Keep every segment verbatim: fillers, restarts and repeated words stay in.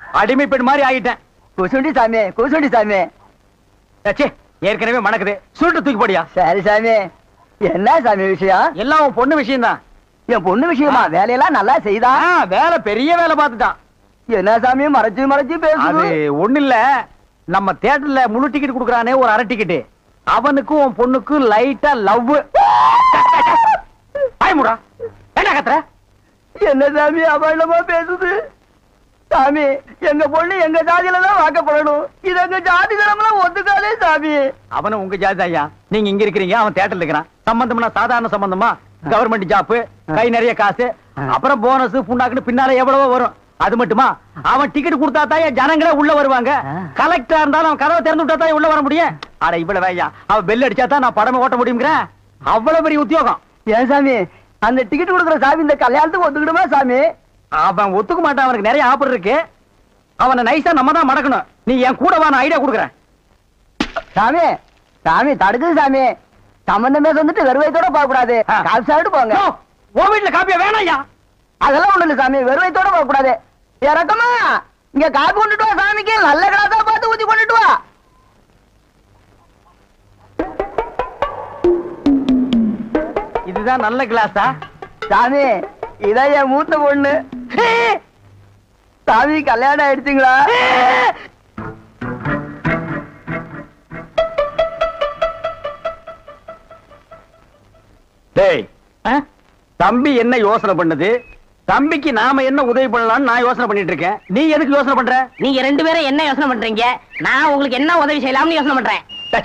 அடிமை பெண் மாதிரி ஆகிட்டேன். குசுண்டி சாமி, குசுண்டி சாமி. ஏற்கனவே மணக்குது, சுருட்டு தூக்கி போடியா. சரி சாமி. என்ன சாமி விஷயம்? எல்லாம் உன் பொண்ணு விஷயம் தான். என் பொண்ணு விஷயமா? வேலையெல்லாம் நல்லா செய்தா? வேலை பெரிய வேலை பார்த்துட்டான். என்ன சாமி மறைச்சு மறைச்சு பேசுது? அது ஒண்ணு இல்ல, நம்ம தியேட்டர்ல முழு டிக்கெட் குடுக்கறானே ஒரு அரை டிக்கெட், அவனுக்கும் உன் பொண்ணுக்கும் லைட்டா லவ். ஆயமுடா என்ன கத்துற? என்ன சாமி அபண்டமா பேசுது? சாமி எங்க பொண்ணு எங்க ஜாதியில தான் வாக்கப்படணும். இது எங்க ஜாதி தரம்லாம் ஒத்துக்காதே சாமி. அவனும் உங்க ஜாதி ஐயா. நீங்க இங்க இருக்கிறீங்க, அவன் தியேட்டர்ல இருக்கிறான். சம்பந்தம்னா சாதாரண சம்பந்தமா? கவர்மெண்ட் ஜாப், கை நிறைய காசு, அப்புறம் போனஸ் புண்ணாக்குன்னு பின்னால எவ்வளவோ வரும். அது மட்டுமா, அவன் டிக்கெட் கொடுத்தா தான் ஜனங்களே உள்ள வருவாங்க. கலெக்டரா இருந்தாலும் அவன் கதவை திறந்து விட்டா தான் உள்ள வர முடியும். அட இவ்வளவு ஐயா, அவன் பெல் அடிச்சா தான் நான் படமே ஓட்ட முடியுங்கிறேன். அவ்வளவு பெரிய உத்தியோகம். ஏன் சாமி அந்த டிக்கெட் கொடுக்குற சாமி இந்த கல்யாணத்துக்கு ஒத்துக்கிடுமா சாமி? அவன் ஒத்துக்க மாட்டான், அவனுக்கு நிறைய ஆஃபர் இருக்கு. அவனை நைஸா நம்ம தான் மடக்கணும். நீ என் கூட வா, நான் ஐடியா கொடுக்குறேன். சாமி சாமி தடுக்குது சாமி. சம்பந்தமே வந்துட்டு வெறுவைத்தோட போக கூடாது, காப்பி சாப்பிட்டு போங்க. உன் வீட்டுல காப்பியா வேணாம் ஐயா? அதெல்லாம் ஒண்ணு இல்ல சாமி, வெறுவைத்தோட போக கூடாது. இறக்கமா இங்க காப்பி கொண்டுட்டு வா சாமிக்கு, நல்ல கிளாஸா பார்த்து ஊத்தி கொண்டுட்டு வா. இதுதான் நல்ல கிளாஸா? சாமி இதான் என் மூத்த பொண்ணு. சாமி கல்யாணம் ஆயிடுச்சுங்களா? டேய், தம்பி என்ன யோசனை பண்ணுது? தம்பிக்கு நாம என்ன உதவி பண்ணலாம்னு நான் யோசனை பண்ணிட்டு இருக்கேன். நீ எதுக்கு யோசனை பண்ற? நீங்க ரெண்டு பேரும் என்ன யோசனை பண்றீங்க? நான் உங்களுக்கு என்ன உதவி செய்யலாம்னு யோசனை பண்றேன்.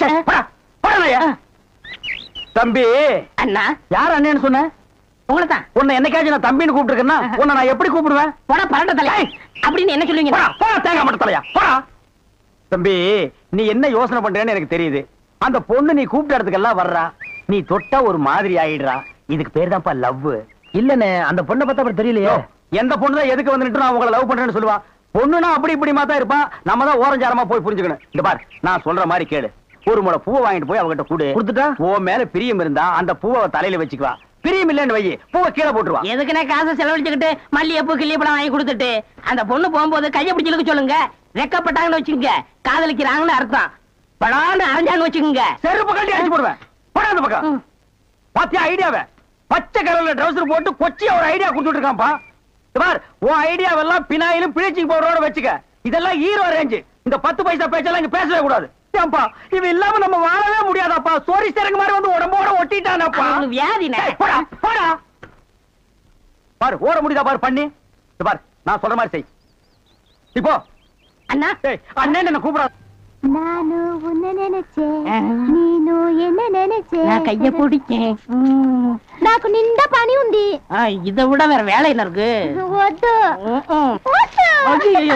தம்பி அண்ணா. யார் அண்ணன்னு சொன்ன? உங்களை தான். உன்னை என்னைக்காச்சும் நான் தம்பின்னு கூப்பிட்டுருக்கேன்னா உன்னை நான் எப்படி கூப்பிடுவேன்? போடா பரட்ட தலை அப்படின்னு என்ன சொல்லுவீங்க? போடா தேங்காய் மட்டும் தலையா போடா. தம்பி நீ என்ன யோசனை பண்றேன்னு எனக்கு தெரியுது. அந்த பொண்ணு நீ கூப்பிட்ட இடத்துக்கெல்லாம் வர்றா, நீ தொட்டா ஒரு மாதிரி ஆயிடுறா. இதுக்கு பேர் தான்ப்பா லவ். இல்லனே அந்த பொண்ணை பார்த்தா அப்படி தெரியலையே. எந்த பொண்ணு தான் எதுக்கு வந்துட்டு நான் உங்களை லவ் பண்றேன்னு சொல்லுவா? பொண்ணுனா அப்படி இப்படி தான் இருப்பான். நம்ம தான் ஓரஞ்சாரமா போய் புரிஞ்சுக்கணும். இந்த பாரு நான் சொல்ற மாதிரி கேளு. ஒரு முளை பூவை வாங்கிட்டு போய் அவகிட்ட கூடு. கொடுத்துட்டா உன் மேல பிரியம் இருந்தா அந்த பூவை தலையில வச்சுக்குவா. பிரியம் இல்லன்னு வை, பூவை கீழே போட்டுருவா. எதுக்குன்னா காசை செலவழிச்சுக்கிட்டு மல்லிகைப்பூ கிள்ளிப்பழம் வாங்கி கொடுத்துட்டு அந்த பொண்ணு போகும்போது கையை பிடிச்சிருக்க சொல்லுங்க. ரெக்கப்பட்டாங்கன்னு வச்சுக்கோங்க, காதலிக்கிறாங்கன்னு அர்த்தம். படான்னு அரைஞ்சான்னு வச்சுக்கோங்க, செருப்பு கட்டி அடிச்சு போடுவேன். போடா அந்த பக்கம். பாத்தியா ஐடியாவை? பச்சை கலர்ல ட்ரவுசர் போட்டு கொச்சியா ஒரு ஐடியா கொடுத்துட்டு இருக்கான்ப்பா. பார் உன் ஐடியாவெல்லாம் பினாயிலும் பிளீச்சிங் பவுடரோட வச்சுக்க. இதெல்லாம் ஹீரோ ரேஞ்சு. இந்த பத்து பைசா பேச்செல்லாம் இங்க பேசவே கூடாது. ஏன்பா இவ இல்லாம நம்ம வாழவே முடியாதாப்பா. சோரி சரக்கு மாதிரி வந்து உடம்போட ஒட்டிட்டானப்பா. வியாதினே. போடா போடா. பாரு ஓட முடியுதா பாரு பண்ணி. பாரு நான் சொல்ற மாதிரி செய். இப்போ அண்ணா அண்ணன் என்ன கூப்பிடா. நானு உன்னை நினைச்சேன், நீனு என்ன நினைச்சேன். நான் கைய பிடிச்சேன். నాకు నిండా పని ఉంది. இதை விட வேற வேலை என்ன இருக்கு? వద్దు ஐயோ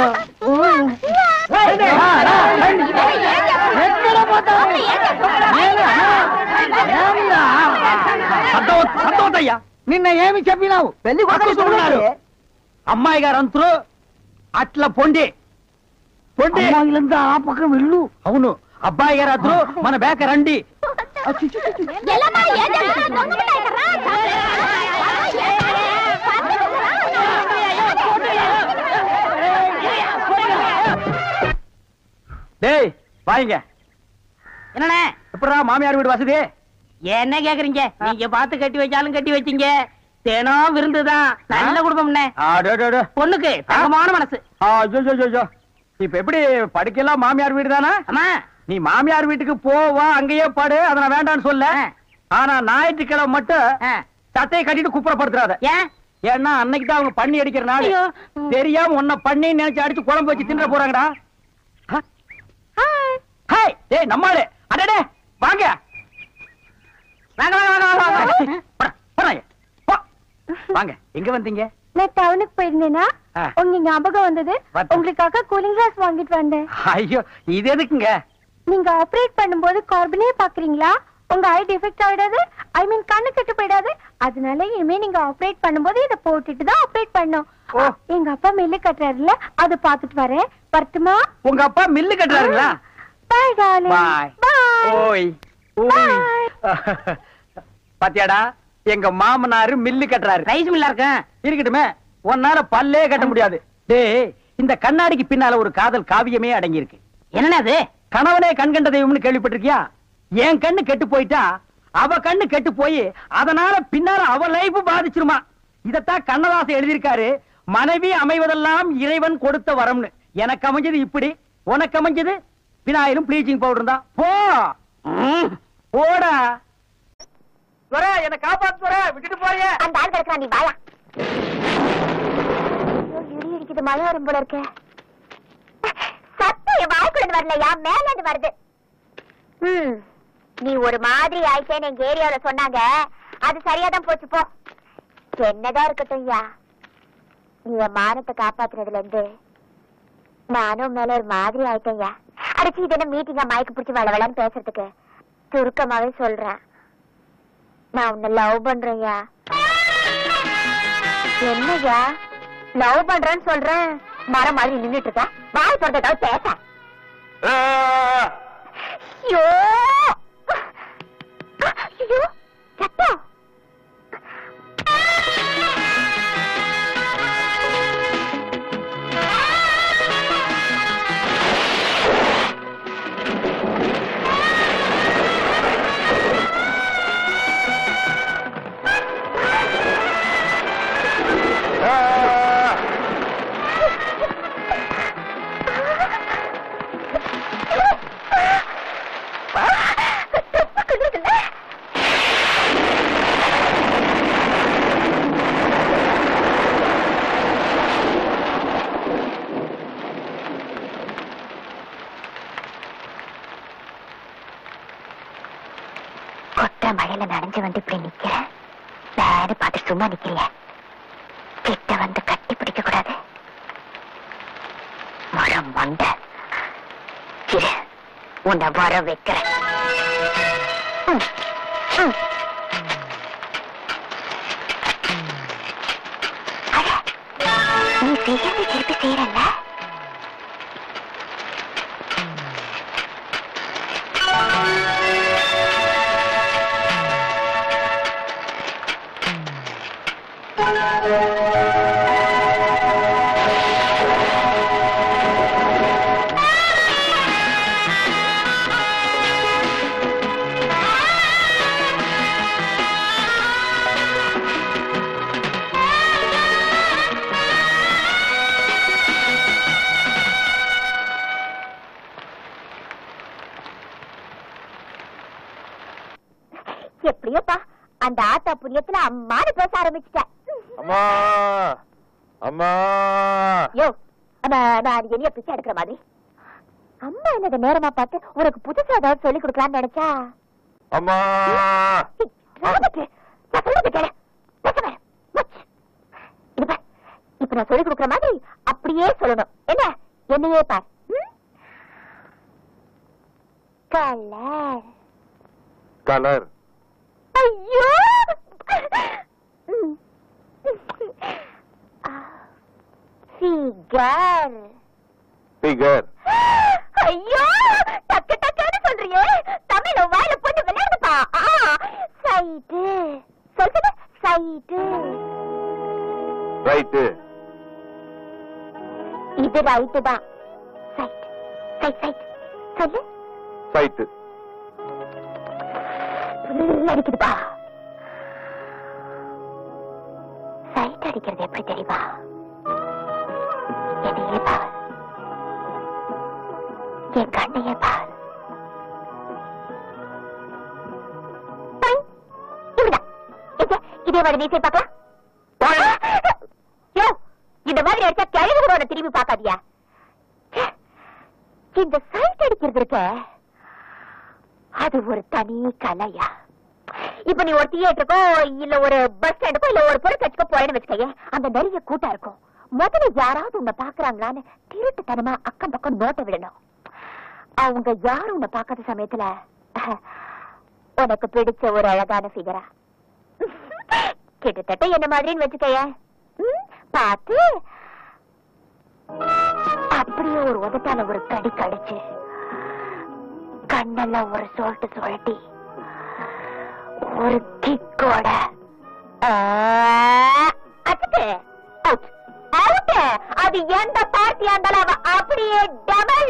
నిన్న ఏమి చెప్పినావు? పెళ్లి కొడుకున్నారు అమ్మాయి గారు అంతరు అట్లా పొండి పొండి అమ్మాయిలంతా ఆ పక్కన వెళ్ళు. అవును అబ్బాయి గారు అతరు మన బేక రండి. டேய் வாங்க. என்னண்ணே எப்படா மாமியார் வீடு வசதி? என்ன கேக்குறீங்க? நீங்க பார்த்து கட்டி வச்சாலும் கட்டி வச்சீங்க. தினம் விருந்துதான். நல்ல குடும்பம்ண்ணே. பொண்ணுக்கு தங்கமான மனசு. இப்ப எப்படி படுக்கலாம்? மாமியார் வீடு தானா? ஆமா. நீ மாமியார் வீட்டுக்கு போவா, அங்கேயே பாடு. அத நான் வேண்டான்னு சொல்ல. ஆனா ஞாயிற்றுக்கிழமை மட்டும் சட்டையை கட்டிட்டு குப்புறப்படுத்துறாத. ஏன்? ஏன்னா அன்னைக்கு தான் அவங்க பண்ணி அடிக்கிற நாள். தெரியாம உன்னை பண்ணி நினைச்சு அடிச்சு குழம்பு வச்சு தின்ற போறாங்கடா. ஹாய் டேய் நம்மாளே. அடடே வாங்க வாங்க வாங்க வாங்க வாங்க. வாங்க எங்க வந்தீங்க? நான் டவுனுக்கு போயிருந்தேனா உங்க ஞாபகம் வந்தது. உங்களுக்காக கூலிங் கிளாஸ் வாங்கிட்டு வந்தேன். ஐயோ இது எதுக்குங்க? நீங்க ஆபரேட் பண்ணும்போது கார்பனே பாக்குறீங்களா? உங்க ஐ டிஃபெக்ட் ஆயிடாது, ஐ மீன் கண்ணு கெட்டு போயிடாது. அதனால இனிமே நீங்க ஆபரேட் பண்ணும்போது இதை போட்டுட்டு தான் ஆபரேட் பண்ணும். எங்க அப்பா மில்லு கட்டுறாருல, அதை பாத்துட்டு வரேன். வரட்டுமா? உங்க அப்பா மில்லு கட்டுறாருங்களா? பாய் டார்லிங். பாய். பாய். ஓய் ஓய். பாத்தியாடா எங்க மாமனாரு மில்லு கட்டுறாரு. ரைஸ் மில்லா இருக்க இருக்கட்டுமே. உன்னால பல்லே கட்ட முடியாது. டேய் இந்த கண்ணாடிக்கு பின்னால ஒரு காதல் காவியமே அடங்கி இருக்கு. என்னன்னா அது? கணவனே கண் கண்ட தெய்வம்னு கேள்விப்பட்டிருக்கியா? என் கண்ணு கெட்டு போயிட்டா அவ கண்ணு கெட்டு போய் அதனால பின்னால அவ லைஃப் பாதிச்சிருமா. இதத்தான் கண்ணதாசன் எழுதியிருக்காரு. மனைவி அமைவதெல்லாம் இறைவன் கொடுத்த வரம்னு. எனக்கு அமைஞ்சது இப்படி, உனக்கு அமைஞ்சது பினாயிலும் ப்ளீச்சிங் பவுடர் தான். போ போடா. என்ன காப்பாத்து விட்டுட்டு போய. அந்த ஆள் கிடக்குறா, நீ வாயா. இடி இடிக்குது, மழை வரும் போல இருக்க. சத்தம் என் வாய்க்குள்ள வரலையா, மேல இருந்து வருது. ம், நீ ஒரு மாதிரி ஆயிட்டேன்னு எங்க ஏரியாவில சொன்னாங்க. அது சரியாதான் போச்சு. போ, என்னதான் இருக்கட்டும் ஐயா. நீ என் மானத்தை காப்பாத்துறதுல இருந்து நானும் மேல ஒரு மாதிரி ஆயிட்டேன் ஐயா. அடிச்சு இது என்ன மீட்டிங்கா மயக்கு பிடிச்சி வள வளன்னு பேசுறதுக்கு? சுருக்கமாவே சொல்றேன், நான் உன்னை லவ் பண்றேன்யா. என்னய்யா லவ் பண்றேன்னு சொல்றேன், மரம் மாதிரி நின்னுட்டு இருக்க. வாய் சொல்றதாவது பேச. ஐயோ ஐயோ சத்தம். மழையில நனைஞ்சு வந்து இப்படி நிக்கிற, வேறு பார்த்து சும்மா நிக்கிறிய. கிட்ட வந்து கட்டி பிடிக்க கூடாது. மரம் வந்த இரு, உன்னை வர வைக்கிறேன். நீ செய்யறது திருப்பி செய்யறல்ல? எப்படியோப்பா அந்த ஆத்தா புண்ணியத்துல அம்மானு பேச ஆரம்பிச்சுட்டேன். அம்மா அம்மா யோ, நான் என்னைய பிச்சை எடுக்கிற மாதிரி அம்மா என்னது நேரமா பார்த்து உனக்கு புதுசா ஏதாவது சொல்லி கொடுக்கலாம்னு நினைச்சா? அம்மா இப்ப நான் சொல்லி கொடுக்கற மாதிரி அப்படியே சொல்லணும். என்ன என்னையே பார். Colour colour. ஐயோ ஃபிகர். ஃபிகர். ஐயோ டக்கு டக்குன்னு சொல்றியே, தமிழ்ல வாயில போட்டு விளையாடுப்பா. சைடு சொல்லுங்க. சைடு. ரைட்டு. இது ரைட்டு தான். சைட் சைட் சைட் சொல்லு. சைட்டு. அடிக்குதுப்பா. சைட் அடிக்கிறது எப்படி தெரியுமா? என்னையே பார், என் கண்ணையே பார். இதே மாதிரி நீ பார்க்கலாம். இந்த மாதிரி அடிச்சா கிழகுகளோட திரும்பி பார்க்காதியா? இந்த சைட் அடிக்கிறது இருக்க, அது ஒரு தனி கலையா. இப்ப நீ ஒரு தியேட்டருக்கோ இல்ல ஒரு பஸ் ஸ்டாண்டுக்கோ இல்ல ஒரு பொருட்காட்சிக்கோ போறேன்னு வச்சுக்கையே, அங்க நிறைய கூட்டம் இருக்கும். முதல்ல யாராவது உன்னை பாக்குறாங்களான்னு திருட்டுத்தனமா அக்கம் பக்கம் நோட்ட விடணும். அவங்க யாரும் உன்னை பார்க்காத சமயத்துல உனக்கு பிடிச்ச ஒரு அழகான ஃபிகரா கிட்டத்தட்ட என்ன மாதிரின்னு வச்சுக்கைய பார்த்து அப்படியே ஒரு உதட்டால ஒரு கடி கடிச்சு கண்ணெல்லாம் ஒரு சொல்லிட்டு சொல்லிட்டி ஒரு கிக்கோட அது எந்த பார்ட்டியா இருந்தாலும் அவ அப்படியே டபுள்.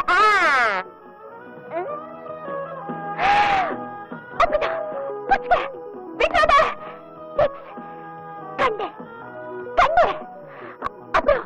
கண்டு கண்டு அப்புறம்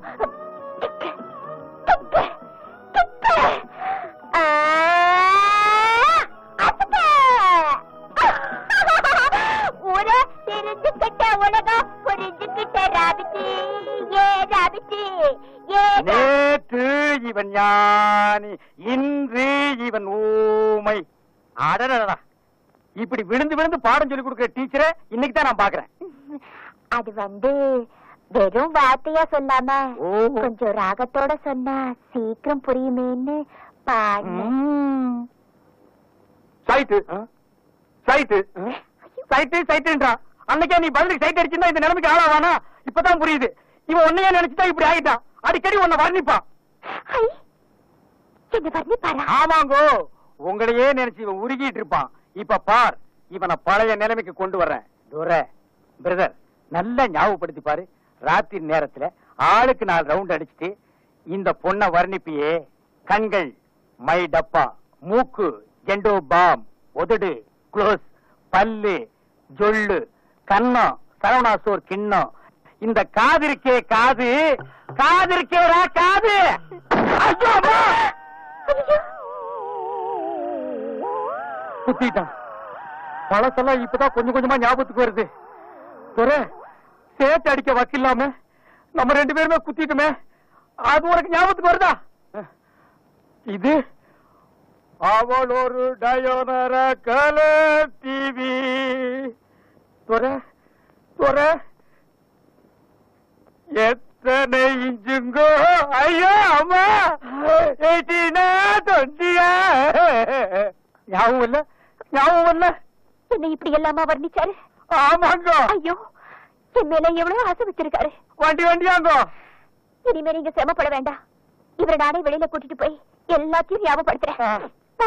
உன தெரிஞ்சுக்கிட்ட உலகம் புரிஞ்சுக்கிட்ட ராபிட்டி. ஏ ராபிட்டி ஏ நேற்று இவன் ஞானி, இன்று இவன் ஊமை. அடடடா, இப்படி விழுந்து விழுந்து பாடம் சொல்லி கொடுக்கிற டீச்சரை இன்னைக்கு தான் நான் பாக்குறேன். அது வந்து வெறும் வார்த்தையா சொல்லாம கொஞ்சம் ராகத்தோட சொன்னா சீக்கிரம் புரியுமேன்னு பாடு. சைட்டு சைட்டு சைட்டு சைட்டுன்றா. அன்னைக்கே நீ பதிலுக்கு சைட் அடிச்சிருந்தா இந்த நிலைமைக்கு ஆளாவானா? இப்பதான் புரியுது. இவன் உன்னையே நினைச்சுதான் இப்படி ஆகிட்டான். அடிக்கடி உன்னை வர்ணிப்பான். ஆமாங்கோ, உங்களையே நினைச்சு இவன் உருகிட்டு இருப்பான். இப்ப பார், இவனை பழைய நிலைமைக்கு கொண்டு வர்றேன். பிரதர், நல்லா ஞாபகப்படுத்தி பாரு. ராத்திரி நேரத்துல ஆளுக்கு நாலு ரவுண்ட் அடிச்சுட்டு இந்த பொண்ணை வர்ணிப்பியே. கண்கள் மை டப்பா, மூக்கு ஜெண்டோ பாம், உதடு க்ளோஸ், பல்லு ஜொல்லு, கண்ணம் சரவணாசோர் கிண்ணம், இந்த காது இருக்கே காது, காது இருக்கேடா காது. ஐயோ அம்மா, குத்திட்டான். பழசெல்லாம் இப்பதான் கொஞ்சம் கொஞ்சமா ஞாபகத்துக்கு வருது. சேட்டு அடிக்க வக்கில்லாம நம்ம ரெண்டு பேருமே குத்திட்டுமே, அது உனக்கு ஞாபகத்துக்கு வருதா? இது அவள் ஒரு டயோனர கலர் டிவி. துறை துறை எத்தனை இஞ்சுங்கோ? ஐயோ அம்மா, எயிட்டீனா டுவெண்ட்டியா? ஞாபகம் இல்ல, ஞாபகம் இல்ல. என்ன இப்படி எல்லாமா வர்ணிச்சாரு? ஆமாங்கோ. ஐயோ, என் மேல எவ்வளவு ஆசை வச்சிருக்காரு. வண்டி வண்டியாங்கோ. இனிமே நீங்க சிரமப்பட வேண்டாம். இவரை நானே வெளியில கூட்டிட்டு போய் எல்லாத்தையும் ஞாபகப்படுத்துறேன்.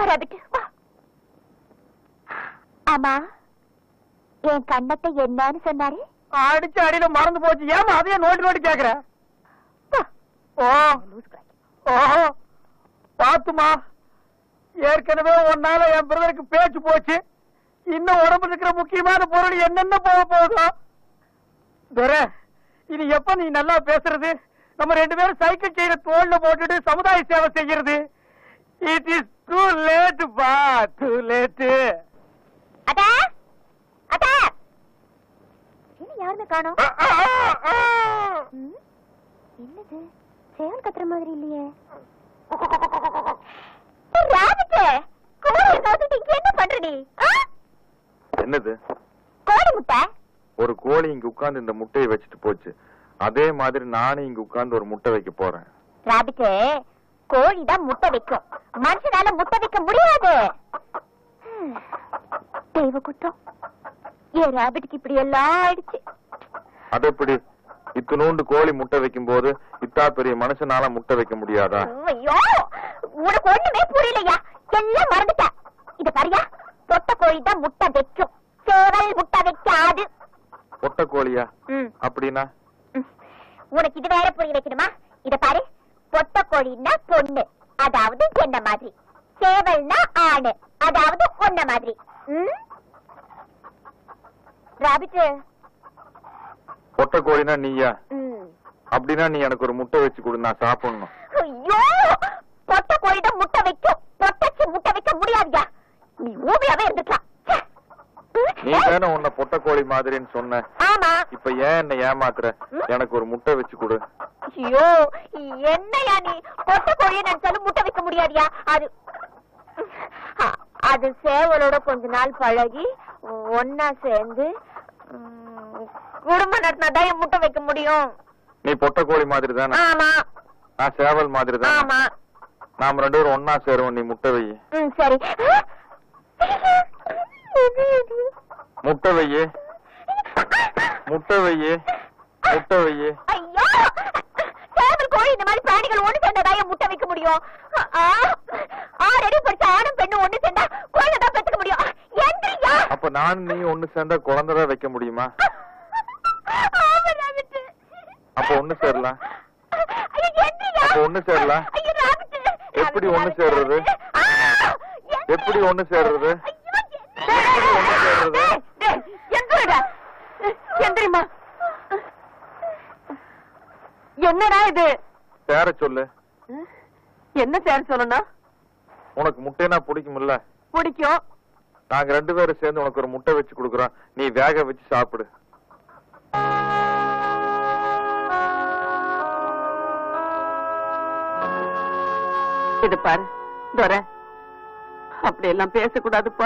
ஆமா, என் கண்ணத்தை என்னன்னு சொன்னாரு? அடிச்சு அடியில மறந்து போச்சு. ஏமா அதையே நோட்டி நோட்டி கேக்குற? ஓஹோ, பாத்துமா, ஏற்கனவே ஒன்னால என் பிரதருக்கு பேச்சு போச்சு. இன்னும் உடம்புல இருக்கிற முக்கியமான பொருள் என்னென்ன போக போதும். இனி எப்ப நீ நல்லா பேசுறது? நம்ம ரெண்டு பேரும் சைக்கிள் செய்யற தோல்ல போட்டுட்டு சமுதாய சேவை செய்யறது. இட் இஸ் டூ லேட் பா, டூ லேட். அடா அடா, என்ன யாருமே காணோம்? என்னது சேவல் கத்துற மாதிரி இல்லையே? என்ன பண்ற நீ? என்னது? கோழி முட்டை. ஒரு கோழி இங்க உட்கார்ந்து இந்த முட்டையை வச்சுட்டு போச்சு. அதே மாதிரி நானும் இங்க உட்கார்ந்து ஒரு முட்டை வைக்க போறேன். ராபிட்டே, கோழி தான் முட்டை வைக்கும், மனுஷனால முட்டை வைக்க முடியாது. தெய்வ குற்றம். ஏன் ராபிட்டுக்கு இப்படி எல்லாம் ஆயிடுச்சு? அது எப்படி? இத்தனோண்டு கோழி முட்டை வைக்கும் போது இத்தா பெரிய மனுஷனால முட்டை வைக்க முடியாதா? ஐயோ, உனக்கு ஒண்ணுமே புரியலையா? எல்லாம் மறந்துட்ட. இத பாரியா, பொட்ட கோழி தான் முட்டை வைக்கும், சேவல் முட்டை வைக்காது. பொட்ட கோழியா? அப்படின்னா உனக்கு இது வேற புரிய வைக்கணுமா? இத பாரு, பொட்ட கோழின்னா பொண்ணு, அதாவது என்ன மாதிரி. சேவல்னா ஆணு, அதாவது ஒன்ன மாதிரி. ராபிட்டு, பொட்ட கோழினா நீயா? அப்படின்னா நீ எனக்கு ஒரு முட்டை வச்சு கொடு, நான் சாப்பிடணும். ஐயோ, பொட்ட கோழி தான் முட்டை வைக்கும், பொட்டச்சி முட்டை வைக்க முடியாதுயா. நீ ஊமையாவே இருந்துக்கலாம். நீ தானே உன்னை பொட்ட கோழி மாதிரின்னு சொன்ன. ஆமா. இப்ப ஏன் என்ன ஏமாத்துற? எனக்கு ஒரு முட்டை வச்சு கொடு. ஐயோ, என்னையா நீ? பொட்ட கோழியை நினைச்சாலும் முட்டை வைக்க முடியாதியா? அது அது சேவலோட கொஞ்ச நாள் பழகி ஒன்னா சேர்ந்து குடும்பம் நடத்தினாதான் என் முட்டை வைக்க முடியும். நீ பொட்ட கோழி மாதிரி தானே? ஆமா. நான் சேவல் மாதிரி தான். ஆமா. நாம ரெண்டு பேரும் ஒன்னா சேருவோம். நீ முட்டை வை. சரி. முட்டை வையே, முட்டை வையே, முட்டை வையே. ஐயோ, சேவல் கோழி இந்த மாதிரி பிராணிகள் ஒண்ணு சேர்ந்தாதான் முட்டை வைக்க முடியும். ஆறடி படிச்ச ஆணும் பெண்ணும் ஒண்ணு சேர்ந்தா குழந்தைதான் பெற்றுக்க முடியும். எந்திரியா? அப்ப நானும் நீ ஒண்ணு சேர்ந்தா குழந்தைதான் வைக்க முடியுமா? அப்ப ஒண்ணு சேரலாம். அப்ப ஒண்ணு சேரலாம். எப்படி ஒண்ணு சேர்றது? எப்படி ஒண்ணு சேர்றது? என்னடா இது? சேர சொல்லு. என்ன சேர சொல்லணும்? உனக்கு முட்டைனா பிடிக்கும்ல? பிடிக்கும். நாங்க ரெண்டு பேரும் சேர்ந்து உனக்கு ஒரு முட்டை வச்சு கொடுக்குறோம், நீ வேக வச்சு சாப்பிடு. இது பாரு துரை, அப்படி எல்லாம் பேசக்கூடாதுப்பா.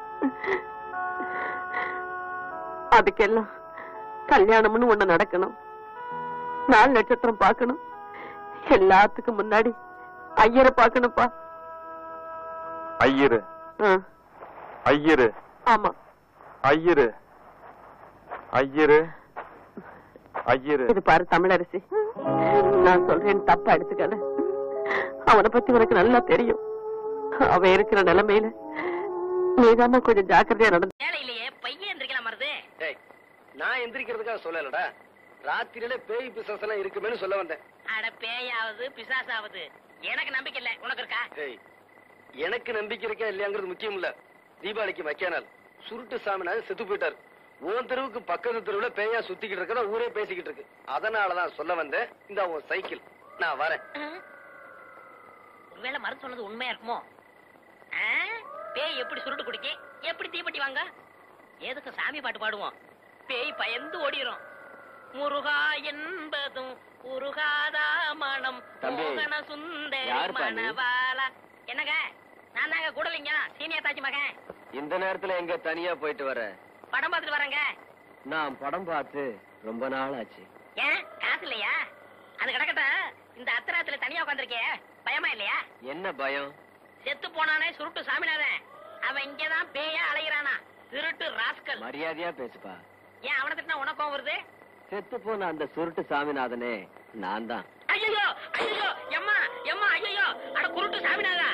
அதுக்கெல்லாம் கல்யாணம்னு ஒண்ணு நடக்கணும், நாலு நட்சத்திரம் பார்க்கணும், எல்லாத்துக்கும் முன்னாடி ஐயரை பார்க்கணும்ப்பா. ஐயரு? ஐயரு? ஆமா ஐயரு. ஐயரு ஐயரு. இது பாரு தமிழரசி, நான் சொல்றேன் தப்பா எடுத்துக்காத. அவனை பத்தி உனக்கு நல்லா தெரியும். அவன் இருக்கிற நிலைமையில நீதான் கொஞ்சம் ஜாக்கிரதையா நடந்து. வேலையிலேயே பையன் எந்திரிக்கலாம் மருது. நான் எந்திரிக்கிறதுக்காக சொல்லலடா, ராத்திரியில பேய் பிசாசு எல்லாம் இருக்குமேனு சொல்ல வந்தேன். அட பேயாவது பிசாசாவது எனக்கு நம்பிக்கை இல்ல, உனக்கு இருக்கா? எனக்கு நம்பிக்கை இருக்கா இல்லையாங்கிறது முக்கியம் இல்ல. தீபாவளிக்கு மக்கியானால் சுருட்டு சாமினாரு செத்து போயிட்டாரு. உன் தெருவுக்கு பக்கத்து தெருவுல பேயா சுத்திக்கிட்டு இருக்கா ஊரே பேசிக்கிட்டு இருக்கு. அதனாலதான் சொல்ல வந்தேன். இந்த உன் சைக்கிள், நான் வரேன். ஒருவேளை மருந்து சொன்னது உண்மையா இருக்குமோ? பேய் எப்படி சுருட்டு குடிக்க, எப்படி தீப்பெட்டி வாங்க, எதுக்கு சாமி பாட்டு பாடுவோம், பேய் பயந்து ஓடிரும். முருகா என்பதும் உருகாதா மனம் மோகன சுந்தரி மணவாளா. என்னங்க, நான் தாங்க கூடலிங்க சீனியர் தாச்சி மகன். இந்த நேரத்துல எங்க தனியா போயிட்டு வர? படம் பார்த்துட்டு வரேங்க. நான் படம் பார்த்து ரொம்ப நாள் ஆச்சு. ஏன் காசு இல்லையா? அது கிடக்கட்டும், இந்த அத்தராத்துல தனியா உட்காந்துருக்கே, பயமா இல்லையா? என்ன பயம்? செத்து போனானே சுருட்டு சாமிநாதன், அவன் இங்கதான் பேயா அலைகிறானா, திருட்டு ராஸ்கல். மரியாதையா பேசுப்பா. ஏன் அவனை திட்டினா உனக்கும் வருது? செத்து போன அந்த சுருட்டு சாமிநாதனே நான் தான். ஐயோ ஐயோ எம்மா எம்மா ஐயோ, அட குருட்டு சாமிநாதா.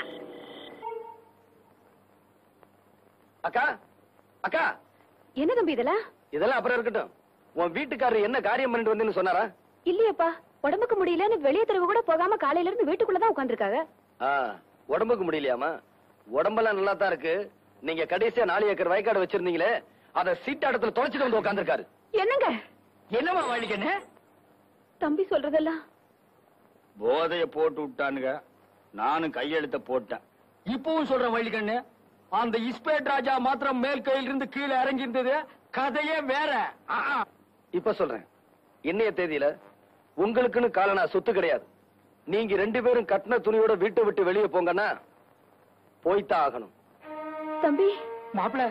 அக்கா அக்கா. என்ன தம்பி இதெல்லாம்? இதெல்லாம் அப்புறம் இருக்கட்டும். உன் வீட்டுக்காரர் என்ன காரியம் பண்ணிட்டு வந்தேன்னு சொன்னாரா? இல்லையப்பா, உடம்புக்கு முடியலன்னு வெளியே தெருவு கூட போகாம காலையில இருந்து வீட்டுக்குள்ளதான் உட்காந்துருக்காங்க. உடம்புக்கு முடியலையாமா? உடம்பெல்லாம் நல்லா தான் இருக்கு. நீங்க கடைசியா நாலு ஏக்கர் வயக்காடு வச்சிருந்தீங்களே, அத சீட்டாடத்துல தொலைச்சிட்டு வந்து உட்காந்துருக்காரு. என்னங்க? என்னமா வழிக்கண்ணு? தம்பி சொல்றதெல்லாம் போதைய போட்டு விட்டானுங்க, நானும் கையெழுத்த போட்டேன். இப்பவும் சொல்றேன் வழிக்கண்ணு, அந்த இஸ்பேட் ராஜா மாத்திரம் மேல் கையில இருந்து கீழே இறங்கி இருந்தது, கதையே வேற. இப்ப சொல்றேன், இன்னைய தேதியில உங்களுக்குன்னு காலனா சொத்து கிடையாது. நீங்க ரெண்டு பேரும் கட்டின துணியோட வீட்டை விட்டு வெளியே போங்கன்னா போய்தான் ஆகணும். தம்பி மாப்பிள்ள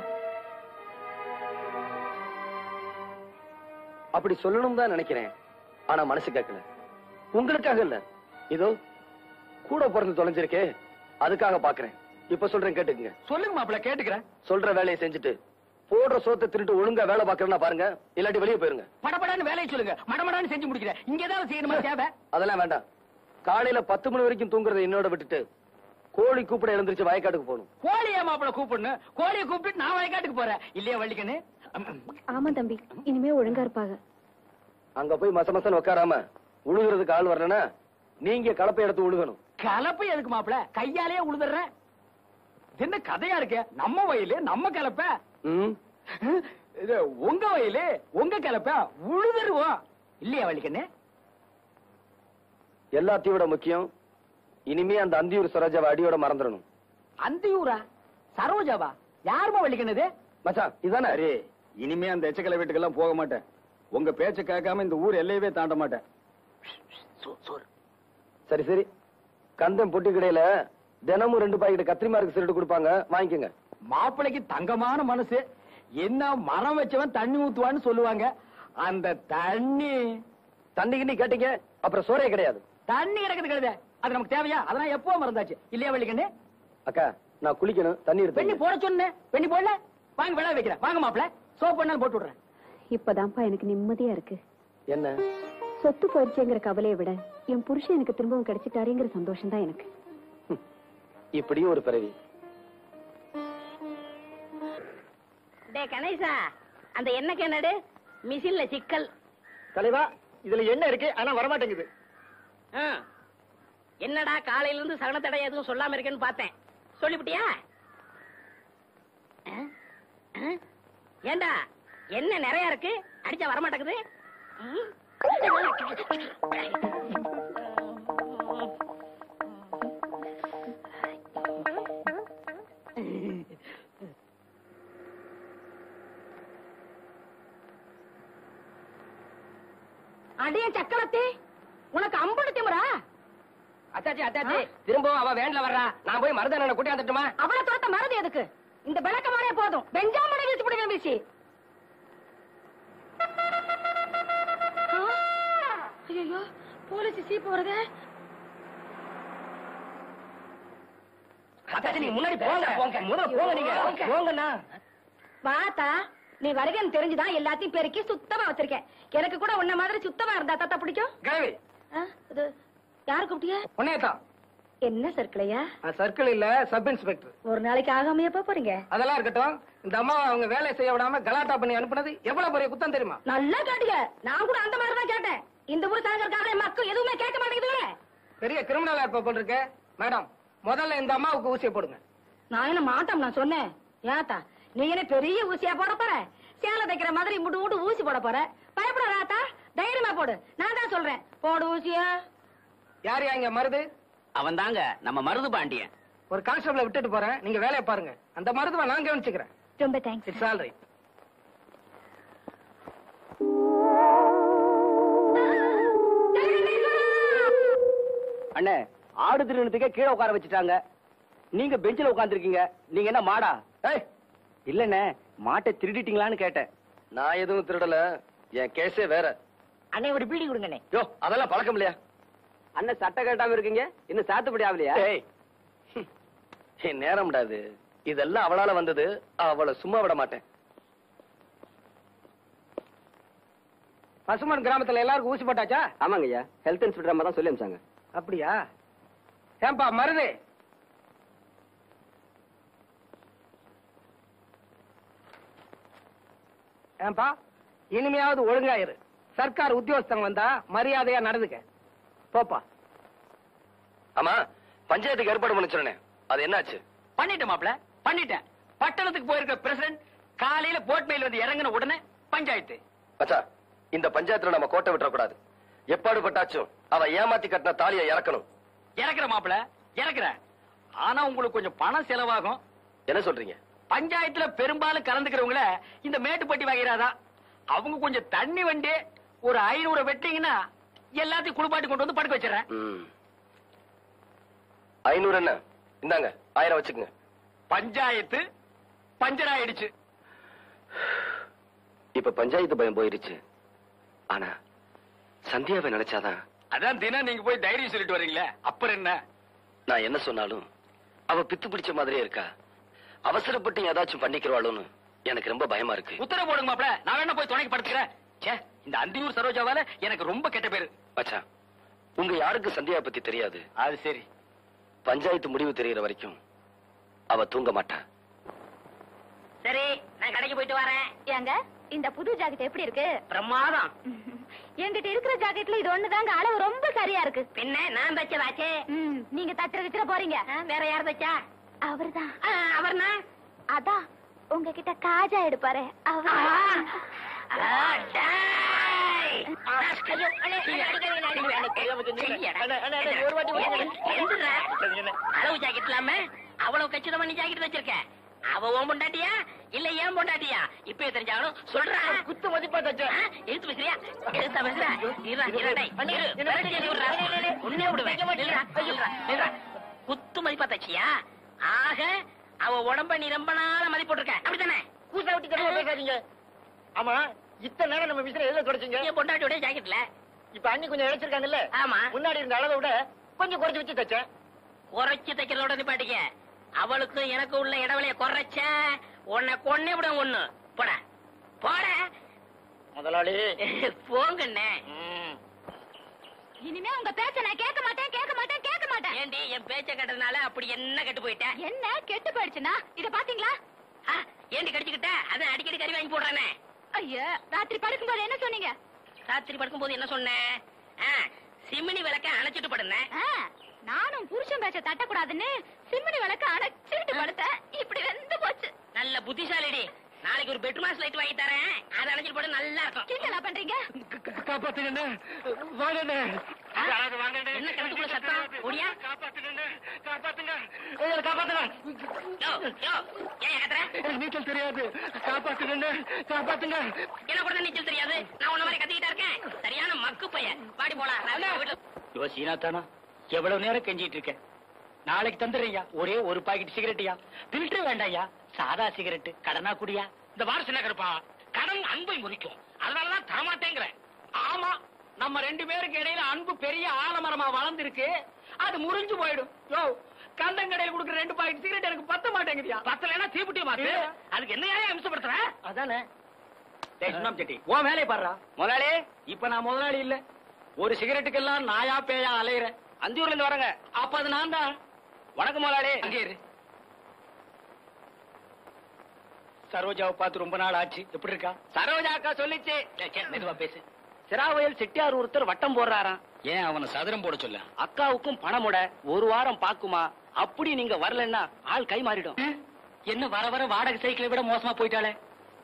அப்படி சொல்லணும் தான் நினைக்கிறேன், ஆனா மனசு கேட்கல. உங்களுக்காக இல்ல, இதோ கூட பிறந்து தொலைஞ்சிருக்கே அதுக்காக பாக்குறேன். இப்ப சொல்றேன் கேட்டுக்குங்க. சொல்லுங்க மாப்பிள்ள, கேட்டுக்கிறேன். சொல்ற வேலையை செஞ்சுட்டு போடுற சோத்தை திருட்டு ஒழுங்கா வேலை பாக்குறேன்னா பாருங்க, இல்லாட்டி வெளியே போயிருங்க. படபடான்னு வேலையை சொல்லுங்க, மடமடான்னு செஞ்சு முடிக்கிறேன். இங்க ஏதாவது செய்யணுமா தேவை? அதெல்லாம் வேண்டாம். காலையில பத்து மணி வரைக்கும் தூங்குறத என்னோட விட்டுட்டு கோழி கூப்பிட எழுந்திருச்சு வயக்காட்டுக்கு போகணும். கோழியா மாப்பிள்ள கூப்பிடணும்? கோழியை கூப்பிட்டு நான் வயக்காட்டுக்கு போறேன் இல்லையா வள்ளிக்கண்ணு? ஆமா தம்பி, இனிமே ஒழுங்கா இருப்பாங்க. அங்க போய் மச மசன் உட்காராம உழுகுறதுக்கு ஆள் வரலன்னா நீங்க கலப்பை எடுத்து உழுகணும். கலப்பை எதுக்கு மாப்பிள்ள, கையாலேயே உழுதுறேன். என்ன கதையா இருக்கு? நம்ம வயலு நம்ம கலப்பை, இது உங்க வயலு உங்க கலப்பை, உழுதுருவோம் இல்லையா வள்ளிக்கண்ணு? எல்லாத்தையும் விட முக்கியம், இனிமே அந்த அந்தியூர் சரோஜாவை அடியோட மறந்துடணும். அந்தியூரா? சரோஜாவா? யாருமா வள்ளிக்கண்ணது? மச்சான் இதானே? அரே, இனிமே அந்த எச்சக்கலை வீட்டுக்கெல்லாம் போக மாட்டேன். உங்க பேச்ச கேட்காம இந்த ஊர் எல்லையவே தாண்ட மாட்டேன். சரி சரி, கந்தம் பொட்டி கடையில தினமும் ரெண்டு பாக்கெட் கத்திரிமாருக்கு சிறுட்டு கொடுப்பாங்க, வாங்கிக்கோங்க. மாப்பிளைக்கு தங்கமான மனசு, என்ன மரம் வச்சவன் தண்ணி ஊத்துவான்னு சொல்லுவாங்க. அந்த தண்ணி தண்ணி கிண்ணி கேட்டீங்க அப்புறம் சோறே கிடையாது. தண்ணி கிடக்குது கிடையாது, அது நமக்கு தேவையா? அதெல்லாம் எப்போ மறந்தாச்சு இல்லையா வள்ளிக்கண்ணு? அக்கா நான் குளிக்கணும், தண்ணி பெண்ணி எடுத்து போட சொன்னேன், பெண்ணி போடல. வாங்க விழா வைக்கிறேன், வாங்க மாப்பிள்ள, சோப் பண்ணாலும் போட்டு விடுறேன். இப்பதான்ப்பா எனக்கு நிம்மதியா இருக்கு. என்ன? சொத்து போயிடுச்சுங்கிற கவலையை விட என் புருஷன் எனக்கு திரும்பவும் கிடைச்சிட்டாருங்கிற சந்தோஷம் தான் எனக்கு. இப்படியும் ஒரு பிறவி. டே கணேசா, அந்த எண்ணெய் என்னடு மிஷின்ல சிக்கல். தலைவா, இதுல என்ன இருக்கு ஆனா வரமாட்டேங்குது. என்னடா காலையில இருந்து சகனத்தடை எதுவும் சொல்லாம இருக்கேன்னு பார்த்தேன். சொல்லிவிட்டியா? ஆ? ஆ? ஏண்டா என்ன நிறைய இருக்கு, அடிச்சா வரமாட்டேங்குது. ம்? அடிய சக்கரத்தி, உனக்கு அம்புடு திமுறா? அச்சாச்சி அச்சாச்சி, திரும்பவும் அவ வேன்ல வர்றா. நான் போய் மருதான கூட்டி வந்துட்டுமா? அவளை தோட்ட மறதி எதுக்கு? இந்த விளக்கமானே போதும். பெஞ்சாமனை வீச்சு பிடிக்க வீசி. ஐயோ, போலீஸ் சீப்பு வருது. அச்சாச்சி நீங்க முன்னாடி போங்க போங்க, முதல்ல போங்க நீங்க போங்கண்ணா. வாத்தா, நீ வருகன்னு தெரிஞ்சுதான் எல்லாத்தையும் பெருக்கி சுத்தமா வச்சிருக்கேன். எனக்கு கூட உன்ன மாதிரி சுத்தமா இருந்தா தாத்தா பிடிக்கும். கிழவி, இது யாரு கூப்பிட்டியா? உன்னையதான். என்ன சர்க்கிளையா? சர்க்கிள் இல்ல, சப் இன்ஸ்பெக்டர். ஒரு நாளைக்கு ஆகாமையா போறீங்க? அதெல்லாம் இருக்கட்டும். இந்த அம்மா அவங்க வேலையை செய்ய விடாம கலாட்டா பண்ணி அனுப்புனது எவ்வளவு பெரிய குத்தம் தெரியுமா? நல்லா கேட்டீங்க. நான் கூட அந்த மாதிரி தான் கேட்டேன். இந்த ஊர் சாகர்காரே மக்கள் எதுவுமே கேட்க மாட்டேங்குது. பெரிய கிரிமினலா இருப்ப போல் இருக்கு. மேடம், முதல்ல இந்த அம்மாவுக்கு ஊசியை போடுங்க. நான் என்ன மாட்டோம் நான் சொன்னேன். ஏத்தா, நீ என்ன பெரிய ஊசியா போட போற? சேலை தைக்கிற மாதிரி முடு முடு ஊசி போட போற? பயப்பட ராத்தா, தைரியமா போடு. நான் தான் சொல்றேன், போடு ஊசியா. யார் யா இங்க மருது? அவன் தாங்க நம்ம மருது பாண்டியன். ஒரு கான்ஸ்டபிளை விட்டுட்டு போறேன், நீங்க வேலையை பாருங்க. அந்த மருதுவை நான் கவனிச்சுக்கிறேன். ரொம்ப தேங்க்ஸ். It's all right. அண்ணே, ஆடு திருநத்துக்கே கீழே உட்கார வச்சுட்டாங்க. நீங்க பெஞ்சில உட்கார்ந்துருக்கீங்க. நீங்க என்ன மாடா? ஏய், இல்லண்ணே, மாட்டை திருடிட்டீங்களான்னு கேட்டேன். நான் எதுவும் திருடல, என் கேஸே வேற. அண்ணே ஒரு பீடி கொடுங்கண்ணே. யோ, அதெல்லாம் பழக்கம் இல்லையா? அண்ணன் சட்டை கட்டாம இருக்கீங்க, இன்னும் சாத்துப்படி ஆகலையா? ஏய், ஹம், என் நேரம்டா இது. இதெல்லாம் அவளால வந்தது, அவளை சும்மா விட மாட்டேன். பசுமன் கிராமத்துல எல்லாருக்கும் ஊசி போட்டாச்சா? ஆமாங்க ஐயா, ஹெல்த் இன்ஸ்பெக்டர் அம்மா தான் சொல்லி அனுப்பிச்சாங்க. அப்படியா? ஏன்பா மருது, ஏன்பா இனிமையாவது ஒழுங்காயிரு. சர்க்கார் உத்தியோகஸ்தங்க வந்தா மரியாதையா நடந்துக்க. போப்பா. ஆமா, பஞ்சாயத்துக்கு ஏற்பாடு பண்ண சொன்னேன், அது என்னாச்சு? பண்ணிட்டேன் மாப்ள, பண்ணிட்டேன். பட்டணத்துக்கு போயிருக்க பிரசிடண்ட் காலையில போட் மேல் வந்து இறங்கின உடனே பஞ்சாயத்து. மச்சா, இந்த பஞ்சாயத்துல நம்ம கோட்டை விட்டுறக்கூடாது. எப்பாடு பட்டாச்சும் அவ ஏமாத்தி கட்டின தாலியை இறக்கணும். இறக்குற மாப்ள, இறக்குறேன். ஆனா உங்களுக்கு கொஞ்சம் பணம் செலவாகும். என்ன சொல்றீங்க? பஞ்சாயத்துல பெரும்பாலும் கலந்துக்கிறவங்கள இந்த மேட்டுப்பட்டி வகைராதான். அவங்க கொஞ்சம் தண்ணி வண்டி ஒரு ஐநூறு வெட்டிங்கன்னா எல்லாத்தையும் குளிப்பாட்டி கொண்டு வந்து படுக்க வச்சிடறேன். ம். ஐநூறு என்ன? இந்தாங்க, ஆயிரம் வச்சுக்கோங்க. பஞ்சாயத்து பஞ்சர் ஆயிடுச்சு. இப்ப பஞ்சாயத்து பயம் போயிருச்சு. ஆனா சந்தியாவை நினைச்சாதான். அதான் தினம் நீங்க போய் தைரியம் சொல்லிட்டு வர்றீங்களே, அப்புறம் என்ன? நான் என்ன சொன்னாலும் அவ பித்து பிடிச்ச மாதிரியே இருக்கா. அவசரப்பட்டு ஏதாச்சும் பண்ணிக்கிறவாளுன்னு எனக்கு ரொம்ப பயமா இருக்கு. உத்தரவு போடுங்க மாப்ள, நான் வேணா போய் துணைக்கு படுத்துக்கிறேன். ச்சே, இந்த அந்தியூர் சரோஜாவால எனக்கு ரொம்ப கெட்ட பேரு. மச்சான், உங்க யாருக்கு சந்தியாவை பத்தி தெரியாது. அது சரி. பஞ்சாயத்து முடிவு தெரியற வரைக்கும் அவ தூங்க மாட்டா. சரி, நான் கடைக்கு போயிட்டு வரேன். ஏங்க, இந்த புது ஜாக்கெட் எப்படி இருக்கு? பிரமாதம். என்கிட்ட இருக்கிற ஜாக்கெட்ல இது ஒண்ணுதாங்க அளவு ரொம்ப சரியா இருக்கு. பின்ன நான் தச்சதாச்சே. ம், நீங்க தச்சுற தச்சுற போறீங்க. வேற யார் தச்சா? அவர்தான். அவர்னா? அதான் உங்ககிட்ட காஜா எடுப்பாரு அவர். அளவு ஜாக்கெட் இல்லாம அவ்வளவு கச்சிதமா நீ ஜாக்கெட் வச்சிருக்க. அவ ஓம் பொண்டாட்டியா இல்ல ஏன் பொண்டாட்டியா? இப்ப தெரிஞ்சாலும் சொல்றா. குத்து மதிப்பா தச்ச. எடுத்து பேசுறியா? எடுத்தா பேசுறா? இருடா, இருடா, இரு. உன்னே விடுவேன். குத்து மதிப்பா தச்சியா? ஆக அவ உடம்ப நீ ரொம்ப நாள மதிப்பு இருக்க, அப்படித்தானே? கூசா விட்டு கடுவா பேசாதீங்க. ஆமா, இத்தனை நேரம் நம்ம விசிற எதுல தொடச்சீங்க? என் பொண்டாட்டியோட ஜாக்கெட்ல. இப்ப அண்ணி கொஞ்சம் இழைச்சிருக்காங்கல்ல? ஆமா. முன்னாடி இருந்த அளவை விட கொஞ்சம் குறைச்சு வச்சு தச்சேன். குறைச்சு தைக்கிறதோட நிப்பாட்டிக்க. அவளுக்கு எனக்கு உள்ள இடவெளிய குறைச்ச உன்னை கொன்னே விட ஒண்ணு. போட போட முதலாளி போங்கண்ணே. இனிமே உங்க பேச்ச நான் கேட்க மாட்டேன், கேட்க மாட்டேன், கேட்க மாட்டேன். ஏண்டி என் பேச்ச கட்டதுனால அப்படி என்ன கெட்டு போயிட்டேன்? என்ன கெட்டு போயிடுச்சுன்னா இத பாத்தீங்களா? ஏண்டி கடிச்சுக்கிட்ட? அதான் அடிக்கடி கறி வாங்கி போடுறானே. ஐயா, ராத்திரி படுக்கும்போது என்ன சொன்னீங்க? ராத்திரி படுக்கும்போது என்ன சொன்னேன்? சிமினி விளக்க அணைச்சிட்டு படுனேன். நான் புருஷன் பேச்ச தட்டக்கூடாதுன்னு சிம்னி விளக்க அணைச்சிட்டு படுத்த இப்படி வெந்து போச்சு. நல்ல புத்திசாலிடி. நாளைக்கு ஒரு பெட்ரூம் லைட் வாங்கி தரேன், அதை அணைச்சிட்டு போட நல்லா இருக்கும். கிண்டலா பண்றீங்க? காப்பாத்துங்க என்ன கிணத்துக்குள்ள சத்தம்? ஓடியா? காப்பாத்துங்க யோ, யோ, ஏன் கத்துற? நீச்சல் தெரியாது, காப்பாத்துங்க காப்பாத்துங்க. என்ன கூட நீச்சல் தெரியாது? நான் உன்ன மாதிரி கத்திக்கிட்டா இருக்கேன். சரியான மக்கு பையன். பாடி போலாம். யோ சீனாத்தானா, எவ்வளவு நேரம் கெஞ்சிட்டு இருக்கேன். நாளைக்கு தந்துடுறியா ஒரே ஒரு பாக்கெட் சிகரெட்டியா? பில்டர் வேண்டாயா, சாதா சிகரெட். கடனா குடியா? இந்த வாரம் சின்ன கருப்பா, கடன் அன்பை முறிக்கும். அதனாலதான் தரமாட்டேங்கிறேன். ஆமா, நம்ம ரெண்டு பேருக்கு இடையில அன்பு பெரிய ஆலமரமா வளர்ந்துருக்கு, அது முறிஞ்சு போயிடும். யோ, கந்தங்கடையில் கொடுக்குற ரெண்டு பாக்கெட் சிகரெட் எனக்கு பத்த மாட்டேங்குதியா? பத்தலைன்னா தீப்புட்டி மாத்து. அதுக்கு என்ன அம்சப்படுத்துற? அதானே செட்டி உன் வேலையை பாடுறா. முதலாளி, இப்ப நான் முதலாளி இல்ல, ஒரு சிகரெட்டுக்கெல்லாம் நாயா பேயா அலையிறேன். அஞ்சூர்ல இருந்து வரங்க. அப்ப அது நான் தான். வணக்கம் முதலாளி. அங்கே இரு. சரோஜாவை பார்த்து ரொம்ப நாள் ஆச்சு, எப்படி இருக்கா? சரோஜா அக்கா சொல்லிச்சு. மெதுவா பேசு. சிராவயல் செட்டியார் ஒருத்தர் வட்டம் போடுறாராம். ஏன் அவனை சதுரம் போட சொல்ல? அக்காவுக்கும் பணமுட ஒரு வாரம் பாக்குமா, அப்படி நீங்க வரலன்னா ஆள் கை மாறிடும். என்ன வர வர வாடகை சைக்கிளை விட மோசமா போயிட்டாளே.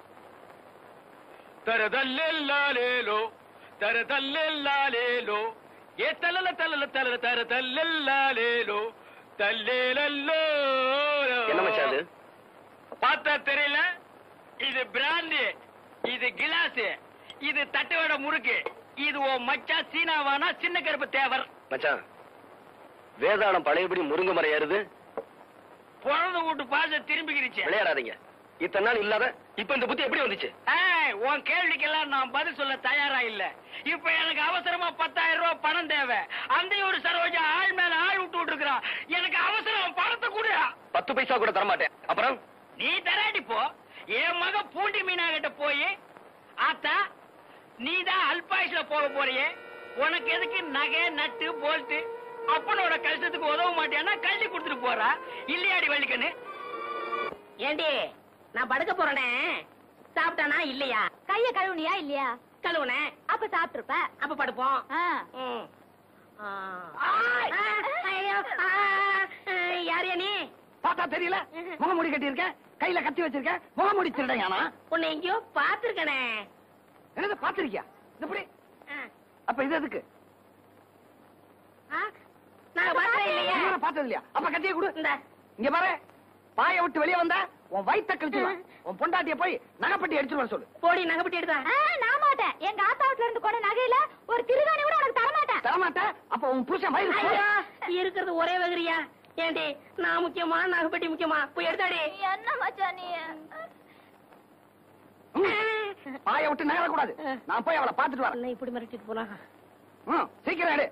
தரதல்லேலோ தரதல்லேலோ ஏ தலல தலல தலல தரதல்லேலோ தல்லேலோ. என்ன மச்சான் அது? பார்த்தா தெரியல? இது பிராண்டி, இது கிளாஸ், இது தட்டுவட முறுக்கு. இது ஓ மச்சா சீனாவானா சின்ன கருப்பு தேவர். மச்சான், வேதாளம் பழையபடி முருங்க மரம் ஏறுது. பிறந்த வீட்டு பாச திரும்பிக்கிருச்சு. விளையாடாதீங்க. இத்தனை நாள் இல்லாத இப்ப இந்த புத்தி எப்படி வந்துச்சு? உன் கேள்விக்கெல்லாம் நான் பதில் சொல்ல தயாரா இல்ல. இப்ப எனக்கு அவசரமா பத்தாயிரம் ரூபாய் பணம் தேவை. அந்த ஒரு சரோஜா ஆள் மேல ஆள் விட்டு விட்டு இருக்கிறான். எனக்கு அவசரம், பணத்தை கூட. பத்து பைசா கூட தரமாட்டேன். அப்புறம் நீ தராட்டி போ. என் மக பூண்டி மீனா கிட்ட போய், ஆத்தா நீதான் அல்பாயுஷ்ல போக போறியே, உனக்கு எதுக்கு நகை நட்டு போல்ட்டு, அப்பனோட கஷ்டத்துக்கு உதவ மாட்டேன்னா கல்வி கொடுத்துட்டு போறா இல்லையாடி வள்ளிக்கண்ணு? ஏண்டி, நான் படுக்க போறேனே, சாப்பிட்டானா இல்லையா? கைய கழுவுனியா இல்லையா? கழுவுனேன். அப்ப சாப்பிட்டுருப்ப. அப்ப படுப்போம். ம். ஆ. ஐயோ, ஆ, யாரையா நீ? பார்த்தா தெரியல? முகமூடி கட்டி இருக்க, கையில கத்தி வச்சிருக்க, முகமூடி திருடையானா? உன்னை எங்கேயோ பாத்துருக்கனே. என்னது பாத்திருக்கியா? இப்படி அப்ப இது எதுக்கு? நான் பார்த்தேன் இல்லையா? பார்த்தது இல்லையா? அப்ப கத்திய கொடு. இந்த இங்க பாரு, பாய விட்டு வெளியே வந்தா உன் வயித்த கழிச்சுடுவேன். உன் பொண்டாட்டிய போய் நகைப்பட்டி எடுத்துட்டு வர சொல்லு. போடி, நகைப்பட்டி எடுத்தா? நான் மாட்டேன். எங்க ஆத்தாவுல இருந்து கொண்ட நகையில ஒரு திருகாணி கூட உனக்கு தர மாட்டேன். தரமாட்டேன். அப்ப உன் புருஷன் வயிறு ஐயோ, இருக்கிறது ஒரே வகிரியா? ஏண்டி, நான் முக்கியமா நகைப்பட்டி முக்கியமா? போய் எடுத்தாடி. என்ன மச்சான் நீ? பாய விட்டு நகர கூடாது. நான் போய் அவளை பாத்துட்டு வரேன். என்ன இப்படி மிரட்டிட்டு போனா? சீக்கிரம் எடு.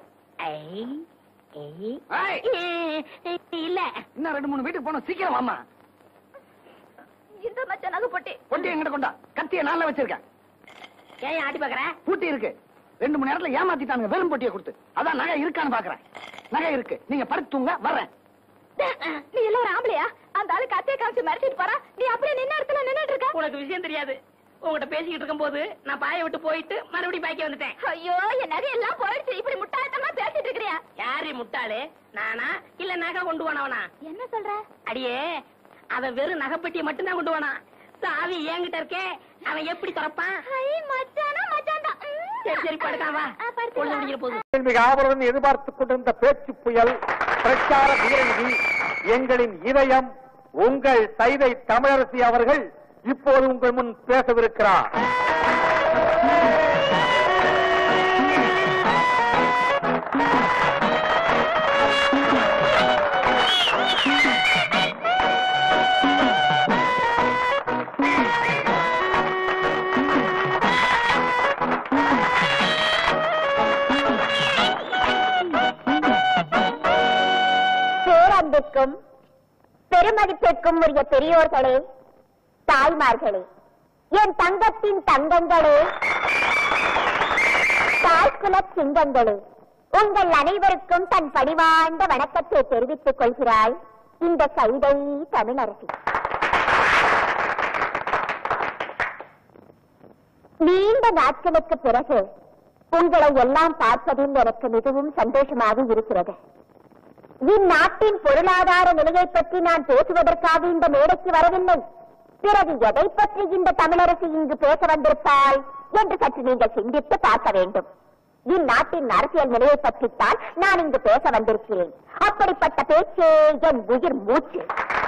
இல்ல, இன்னும் ரெண்டு மூணு வீட்டுக்கு போனோம். சீக்கிரம் வாமா. இந்த மச்சான் நகை பொட்டி. பொட்டி எங்கிட்ட கொண்டா. கத்திய நான்ல வச்சிருக்கேன். ஏன் ஆட்டி பாக்குற? பூட்டி இருக்கு. ரெண்டு மணி நேரத்துல ஏமாத்திட்டானுங்க வெறும் பொட்டியை கொடுத்து. அதான் நகை இருக்கான்னு பாக்குறேன். நகை இருக்கு. நீங்க படுத்துங்க, வர்றேன். நீ எல்லாம் ஒரு ஆம்பளையா? அந்த ஆளு கத்திய காமிச்சு மிரட்டிட்டு போறா, நீ அப்படியே நின்ன இடத்துல நின்னுட்டு இருக்க. உனக்கு விஷயம் தெரியாது. உங்ககிட்ட பேசிக்கிட்டு இருக்கும் போது நான் பாய விட்டு போயிட்டு மறுபடியும் பாய்க்க வந்துட்டேன். ஐயோ, என் நகை எல்லாம் போயிடுச்சு. இப்படி முட்டாள்தனமா பேசிட்டு இருக்கிறியா? யாரு முட்டாளு? நானா இல்ல நகை கொண்டு போனவனா? என்ன சொல்ற? அடியே, அவன் வெறும் நகைப்பட்டியை மட்டும்தான் கொண்டு போனான். சாவி என்கிட்ட இருக்கே, அவன் எப்படி திறப்பான்? மச்சானா மச்சான் தான். சரி சரி, படுக்காவா. பொழுது முடிக்கிற போது மிக ஆவலுடன் எதிர்பார்த்துக் கொண்டிருந்த பேச்சு புயல், பிரச்சார வீரங்கி, எங்களின் இதயம், உங்கள் சைதை தமிழரசி அவர்கள் இப்போது உங்கள் முன் பேசவிருக்கிறார். பேரன்புக்கும் பெருமதிப்பிற்கும் உரிய பெரியோர்களே, தாய்மார்களே, என் தங்கத்தின் தங்கங்களே, தாய்குல சிங்கங்களே, உங்கள் அனைவருக்கும் தன் பணிவாழ்ந்த வணக்கத்தை தெரிவித்துக் கொள்கிறாய் இந்த சைதை தமிழரசி. நீண்ட நாட்களுக்கு பிறகு உங்களை எல்லாம் பார்ப்பதில் எனக்கு மிகவும் சந்தோஷமாக இருக்கிறது. இந்நாட்டின் பொருளாதார நிலையை பற்றி நான் பேசுவதற்காக இந்த மேடைக்கு வரவில்லை. பிறகு எதை பற்றி இந்த தமிழரசு இங்கு பேச வந்திருப்பாள் என்று சற்று நீங்கள் சிந்தித்து பார்க்க வேண்டும். இந்நாட்டின் அரசியல் நிலையை பற்றித்தான் நான் இங்கு பேச வந்திருக்கிறேன். அப்படிப்பட்ட பேச்சே என் உயிர் மூச்சு.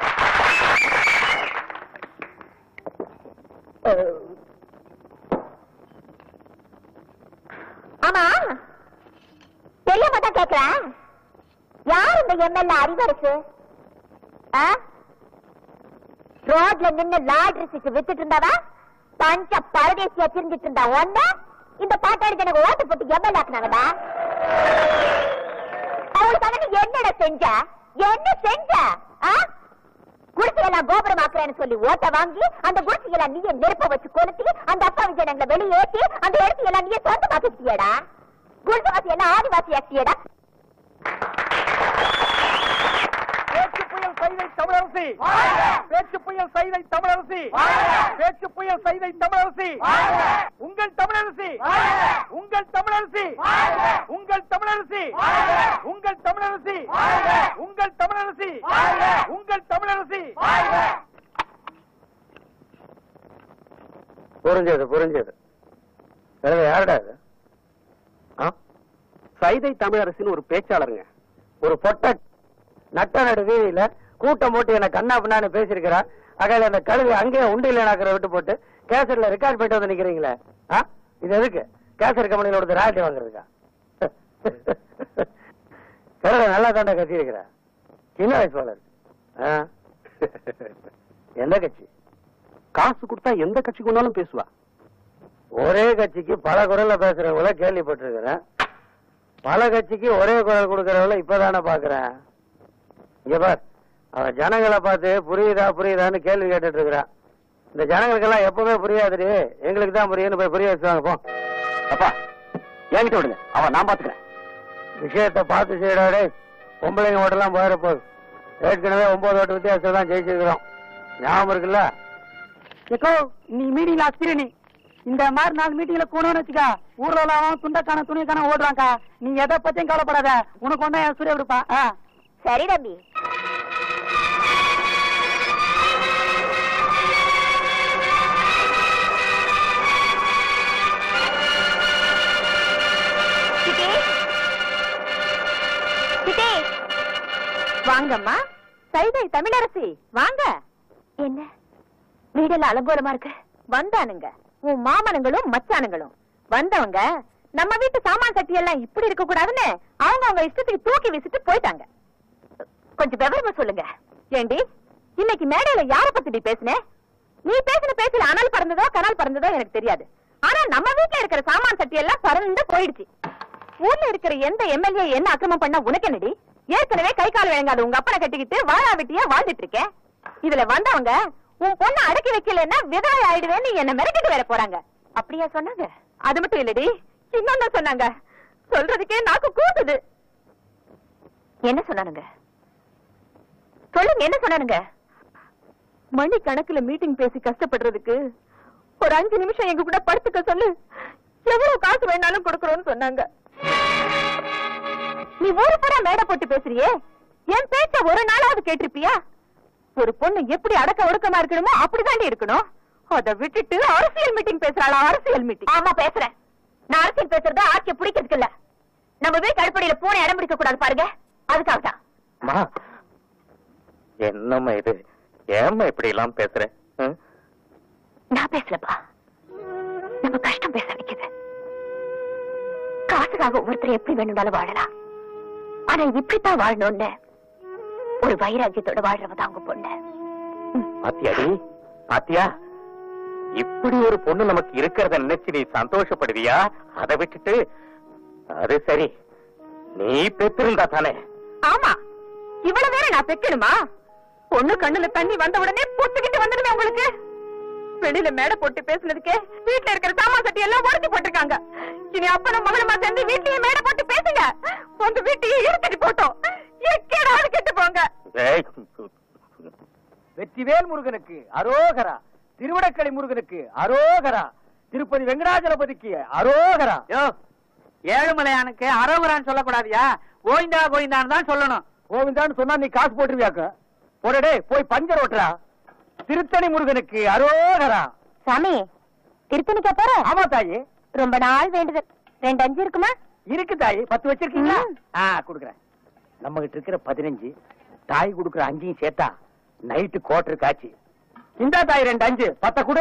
ஆமா, தெரியாம தான் கேக்குறேன், யார் இந்த எம்எல்ஏ அறிவரசு? ரோட்ல நின்று லாட்ரிக்கு வித்துட்டு இருந்தாவா? பஞ்ச பரதேசியா திரிஞ்சிட்டு இருந்தா ஒண்ணு இந்த பாட்டாளி எனக்கு ஓட்டு போட்டு எம்எல்ஏ ஆக்குனாங்கடா. அவளுக்காக என்னடா செஞ்ச? என்ன செஞ்ச? குடிசையெல்லாம் கோபுரமாக்குறேன்னு சொல்லி ஓட்ட வாங்கி அந்த குடிசையெல்லாம் நீயே நெருப்ப வச்சு கொளுத்தி அந்த அப்பாவி ஜனங்களை வெளியேற்றி அந்த இடத்தையெல்லாம் நீயே சொந்தமாக்கிட்டியடா. குடிசைவாசி எல்லாம் ஆதிவாசி ஆக்கியடா. பேச்சு புயல் செய்தை தமிழரசி, பேச்சு புயல் செய்தை தமிழரசி, பேச்சு புயல் செய்தை தமிழரசி, உங்கள் தமிழரசி, உங்கள் தமிழரசி, உங்கள் தமிழரசி, உங்கள் தமிழரசி, உங்கள் தமிழரசி, உங்கள் தமிழரசி. புரிஞ்சது புரிஞ்சது. யாருடா இது? சைதை தமிழரசின்னு ஒரு பேச்சாளருங்க. ஒரு பொட்ட நட்ட நடு வீதியில கூட்டம் போட்டு என்ன கண்ணா பின்னான்னு பேசிருக்கிறா. அகையில அந்த கழுவி அங்கேயே உண்டு இல்லைனாக்கிற விட்டு போட்டு கேசட்ல ரெக்கார்ட் போயிட்டு வந்து நிக்கிறீங்களே, இது எதுக்கு? கேசட் கம்பெனியில ஒரு ராயல்டி வாங்குறதுக்கா? கரட நல்லா தாண்டா கட்சி இருக்கிற சின்ன வயசுவாளர். எந்த கட்சி? காசு கொடுத்தா எந்த கட்சி கொண்டாலும் பேசுவா. ஒரே கட்சிக்கு பல குரல்ல பேசுறவங்கள கேள்விப்பட்டிருக்கிறேன். பல கட்சிக்கு ஒரே குரல் கொடுக்கறவங்கள இப்பதானே பாக்குறேன். இங்க பார், அவன் ஜனங்களை பார்த்து புரியுதா புரியுதான்னு கேள்வி கேட்டுட்டு இருக்கிறான். இந்த ஜனங்களுக்கெல்லாம் எப்பவுமே புரியாதுடி, எங்களுக்கு தான் புரியுன்னு போய் புரிய வச்சுவாங்க. போ அப்பா, என்கிட்ட விடுங்க, அவன் நான் பாத்துக்கிறேன். விஷயத்த பார்த்து செய்யறாடே. பொம்பளைங்க ஓட்டெல்லாம் போயிட போகுது. ஏற்கனவே ஒன்பது ஓட்டு வித்தியாசம் தான் ஜெயிச்சிருக்கிறோம், ஞாபகம் இருக்குல்ல? ஏக்கோ, நீ மீட்டிங்ல அஸ்திரணி இந்த மாதிரி நாலு மீட்டிங்ல போனோம்னு வச்சுக்கா, ஊர்ல எல்லாம் துண்டக்கான துணிக்கான ஓடுறாங்கக்கா. நீ எதை பத்தியும் கவலைப்படாத, உனக்கு ஒண்ணு என் சூரிய விடுப்பா. சரி தம்பி. வாங்கம்மா, சைதை தமிழரசி வாங்க. என்ன வீடெல்லாம் அலங்கோலமா இருக்கு? வந்தானுங்க உன் மாமனுங்களும் மச்சானுங்களும். வந்தவங்க நம்ம வீட்டு சாமான் சட்டி எல்லாம் இப்படி இருக்க கூடாதுன்னு அவங்க அவங்க இஷ்டத்துக்கு தூக்கி வீசிட்டு போயிட்டாங்க. கொஞ்சம் விவரமா சொல்லுங்க. ஏண்டி, இன்னைக்கு மேடையில யார பத்தி பேசுன? நீ பேசின பேச்சுல அனல் பறந்ததோ கனல் பறந்ததோ எனக்கு தெரியாது. ஆனா நம்ம வீட்டுல இருக்கிற சாமான் சட்டி எல்லாம் பறந்து போயிடுச்சு. ஊர்ல இருக்கிற எந்த எம்எல்ஏ என்ன அக்கிரமம் பண்ண உனக்கு என்னடி? ஏற்கனவே கை கால் வழங்காத உங்க அப்பனை கட்டிக்கிட்டு வாழா வெட்டியா வாழ்ந்துட்டு இருக்கேன். இதுல வந்தவங்க உன் பொண்ணு அடக்கி வைக்கலன்னா விதவை ஆயிடுவேன்னு என்ன மிரட்டிட்டு வேற போறாங்க. அப்படியா சொன்னாங்க? அது மட்டும் இல்லடி, இன்னொன்னு சொன்னாங்க. சொல்றதுக்கே நாக்கு கூட்டுது. என்ன சொன்னானுங்க? சொல்லுங்க, என்ன சொன்னானுங்க? மணி கணக்குல மீட்டிங் பேசி கஷ்டப்படுறதுக்கு ஒரு அஞ்சு நிமிஷம் எங்க கூட படுத்துக்க சொல்லு, எவ்வளவு காசு வேணாலும் கொடுக்கறோம்னு சொன்னாங்க. நீ ஒரு பூரா மேடை போட்டு பேசுறியே, என் பேச்ச ஒரு நாளாவது கேட்டிருப்பியா? ஒரு பொண்ணு எப்படி அடக்க ஒடுக்கமா இருக்கணுமோ அப்படிதாண்டி இருக்கணும். அதை விட்டுட்டு அரசியல் மீட்டிங் பேசுறாளா? அரசியல் மீட்டிங்? ஆமா பேசுறேன். நான் அரசியல் பேசுறது ஆட்சியை பிடிக்கிறதுக்கு இல்ல, நம்ம வீட்டு அடிப்படையில பூனை இடம் பிடிக்க கூடாது பாருங்க, அதுக்காக தான். என்னம்மா இது? ஏம்மா இப்படி எல்லாம் பேசுற? நான் பேசலப்பா, நம்ம கஷ்டம் பேச வைக்குது. காசுக்காக ஒவ்வொருத்தரும் எப்படி வேணும்னாலும் வாழலாம், ஆனா இப்படித்தான் வாழணும்னு ஒரு வைராக்கியத்தோட வாழ்றவதான் உங்க பொண்ணு. பாத்தியாடி, பாத்தியா? இப்படி ஒரு பொண்ணு நமக்கு இருக்கிறத நினைச்சு நீ சந்தோஷப்படுவியா? அதை விட்டுட்டு அது சரி, நீ பெற்றிருந்தா தானே? ஆமா, இவ்வளவு வேற நான் பெக்கணுமா? பொண்ணு கண்ணுல தண்ணி வந்த உடனே பொத்துக்கிட்டு வந்துடுமே உங்களுக்கு. வெளியில மேடை போட்டு பேசுனதுக்கே வீட்டுல இருக்கிற சாமான் சட்டி எல்லாம் உடச்சு போட்டிருக்காங்க. இனி அப்பனும் மகளுமா சேர்ந்து வீட்லயே மேடை போட்டு பேசுங்க. உங்க வீட்டையே இருந்துட்டு போட்டோம், எக்கேடாவது கெட்டு போங்க. வெற்றிவேல் முருகனுக்கு அரோகரா, திருவடக்கடை முருகனுக்கு அரோகரா, திருப்பதி வெங்கடாஜலபதிக்கு அரோகரா. ஏழுமலையானுக்கு அரோகரான்னு சொல்லக்கூடாதியா, கோவிந்தா கோவிந்தான்னு தான் சொல்லணும். கோவிந்தான்னு சொன்னா நீ காசு போட்டுருவியாக்க. போடடே போய் பஞ்சர் ஓட்டுறா. திருத்தணி முருகனுக்கு அரோகரா. சாமி திருத்தணிக்கா போற? ஆமா தாயி. ரொம்ப நாள் வேண்டுதல். ரெண்டு அஞ்சு இருக்குமா? இருக்கு தாயி. பத்து வச்சிருக்கீங்களா? ஆ குடுக்குறேன். நம்ம கிட்ட இருக்கிற பதினஞ்சு தாய் குடுக்குற அஞ்சையும் சேர்த்தா நைட்டு கோட்டர் காட்சி. இந்தா தாய் ரெண்டு அஞ்சு பத்த கொடு.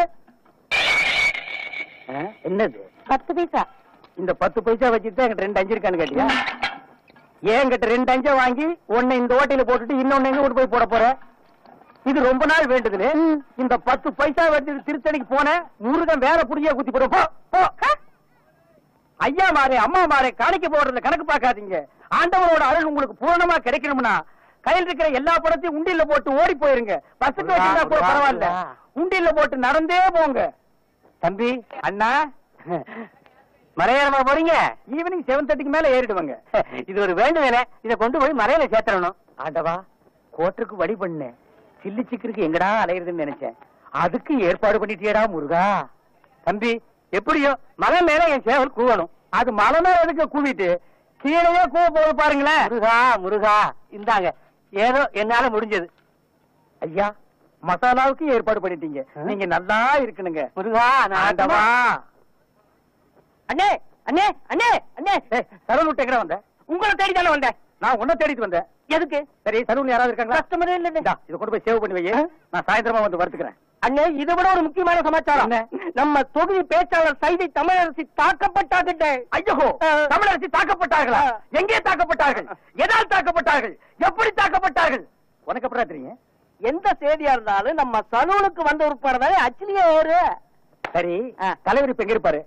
என்னது? பத்து பைசா. இந்த பத்து பைசா வச்சுட்டு என்கிட்ட ரெண்டு அஞ்சு இருக்கான்னு கேட்டியா? என்கிட்ட ரெண்டு அஞ்சா வாங்கி ஒன்னு இந்த ஓட்டையில போட்டுட்டு இன்னொன்னு எங்க கொண்டு போய் போட போற? இது ரொம்ப நாள் வேண்டுதுல. இந்த பத்து பைசா வச்சு திருத்தணிக்கு போன முருகன் வேற புடியா குத்தி போடுவோம். ஐயா மாறே அம்மா மாறே காணிக்க போடுறதுல கணக்கு பார்க்காதீங்க. ஆண்டவரோட அருள் உங்களுக்கு பூரணமா கிடைக்கணும்னா கையில் இருக்கிற எல்லா படத்தையும் உண்டியில போட்டு ஓடி போயிருங்க. பஸ்ஸுக்கு வச்சிருந்தா கூட பரவாயில்ல, உண்டியில போட்டு நடந்தே போங்க. தம்பி அண்ணா மறையறமா போறீங்க? ஈவினிங் செவன் தேர்ட்டிக்கு மேல ஏறிடுவாங்க. இது ஒரு வேண்டுதலே. இதை கொண்டு போய் மறையில சேர்த்தரணும். ஆண்டவா கோட்டருக்கு வழி பண்ணு. சில்லி சிக்கருக்கு எங்கடா அலையிறதுன்னு நினைச்சேன். அதுக்கு ஏற்பாடு பண்ணிட்டியடா முருகா. தம்பி எப்படியோ மலை மேல என் சேவல் கூவணும். அது மலை மேல எதுக்கு கூவிட்டு கீழே கூவ போது பாருங்களேன். முருகா முருகா இந்தாங்க ஏதோ என்னால முடிஞ்சது. ஐயா மசாலாவுக்கு ஏற்பாடு பண்ணிட்டீங்க. நீங்க நல்லா இருக்கணுங்க முருகா. ஆண்டவா. அண்ணே அண்ணே அண்ணே அண்ணே சரவண விட்டு எங்கடா வந்த? உங்களை தேடி தானே வந்தேன். நான் உன்னை தேடிட்டு வந்தேன். எதுக்கு? சரி சரவண யாராவது இருக்காங்களா? கஸ்டமரே இல்ல. இதை கொண்டு போய் சேவ் பண்ணி வை. நான் சாயந்தரமா வந்து வறுத்துக்கிறேன். அண்ணே இதை விட ஒரு முக்கியமான சமாச்சாரம். நம்ம தொகுதி பேச்சாளர் சைதை தமிழரசி தாக்கப்பட்டாங்க. ஐயோ தமிழரசி தாக்கப்பட்டார்களா? எங்கே தாக்கப்பட்டார்கள்? எதால் தாக்கப்பட்டார்கள்? எப்படி தாக்கப்பட்டார்கள்? உனக்கு அப்புறம் தெரியும். எந்த செய்தியா இருந்தாலும் நம்ம சலூனுக்கு வந்த உட்பட அச்சிலியே ஏறு. சரி தலைவர் இப்ப எங்க இருப்பாரு?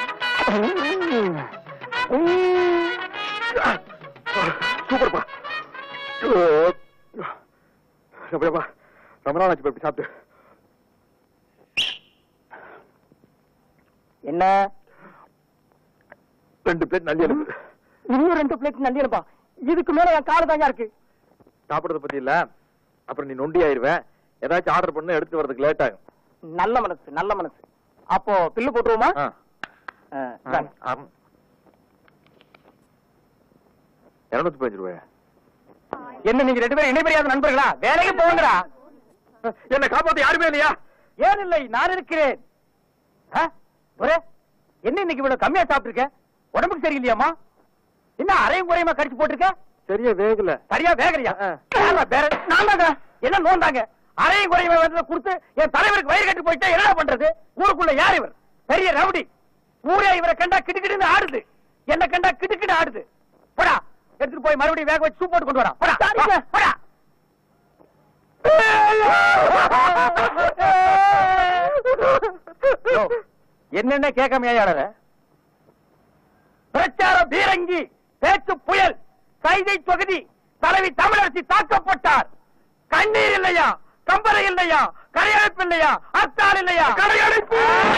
சூப்பர்ப்பா. ரொம்ப நாள் ஆச்சு இப்படி சாப்பிட்டு. என்ன ரெண்டு பிளேட் நல்லி எழுப்பு. இன்னும் ரெண்டு பிளேட் நல்லி எழுப்பா? இதுக்கு மேல என் கால தாங்க இருக்கு. சாப்பிடறத பத்தி இல்ல, அப்புறம் நீ நொண்டி ஆயிருவேன். ஏதாச்சும் ஆர்டர் பண்ண எடுத்து வரதுக்கு லேட் ஆகும். நல்ல மனசு நல்ல மனசு. அப்போ பில்லு போட்டுருவோமா? இருநூத்தி பதினஞ்சு ரூபாய். என்ன நீங்க ரெண்டு பேரும் இணைபெரியாத நண்பர்களா? வேலைக்கு போங்கடா. என்ன காப்பாத்த யாருமே இல்லையா? ஏன் இல்லை, நான் இருக்கிறேன். என்ன இன்னைக்கு இவ்வளவு கம்மியா சாப்பிட்டுருக்க? உடம்புக்கு சரியில்லையாமா? என்ன அரையும் குறையுமா கடிச்சு போட்டிருக்க? சரியா வேகல. சரியா வேகலையா? என்ன நோந்தாங்க? அரையும் குறையுமா வந்து கொடுத்து என் தலைவருக்கு வயிறு கட்டி போயிட்டா என்ன பண்றது? ஊருக்குள்ள யார் இவர்? பெரிய ரவுடி. ஊரே இவரை கண்டா கிடுக்கிடுன்னு ஆடுது. என்ன கண்டா கிடுக்கிடு ஆடுது. போடா எடுத்துட்டு போய் மறுபடியும் வேக வச்சு சூப் போட்டு கொண்டு வரா. போடா போடா. என்னென்ன கேட்காமையாளர பிரச்சார பீரங்கி பேச்சு புயல் கைதை தொகுதி தலைவி தமிழரசி தாக்கப்பட்டார். கண்ணீர் இல்லையா? கம்பரை இல்லையா? கரையழைப்பு இல்லையா? அத்தார் இல்லையா? கரையழைப்பு.